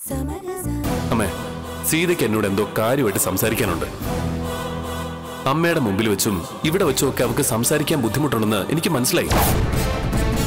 അമ്മേ, സീതയ്ക്ക് എന്നോട് എന്തോ കാര്യമായിട്ട് സംസാരിക്കാനുണ്ട്. അമ്മയുടെ മുമ്പിൽ വെച്ചും ഇവിടെ വെച്ചും ഒക്കെ അവർക്ക് സംസാരിക്കാൻ ബുദ്ധിമുട്ടുണ്ടെന്ന് എനിക്ക് മനസ്സിലായി.